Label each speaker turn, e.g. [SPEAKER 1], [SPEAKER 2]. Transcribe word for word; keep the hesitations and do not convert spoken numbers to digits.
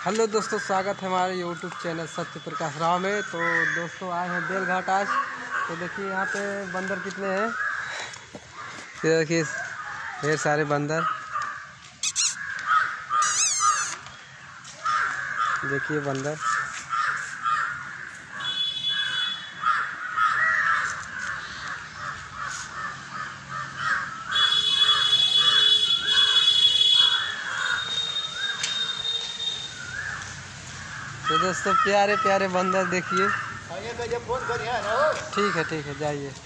[SPEAKER 1] Hello दोस्तों, स्वागत है हमारे यूट्यूब चैनल सत्य प्रकाश राव में। तो दोस्तों आए हैं बेलघाट आज। तो देखिए यहाँ पे बंदर कितने हैं, ये देखिए ढेर सारे बंदर। देखिए बंदर, तो दोस्तों प्यारे प्यारे बंदर देखिए।
[SPEAKER 2] फोन करिए।
[SPEAKER 1] ठीक है ठीक है, जाइए।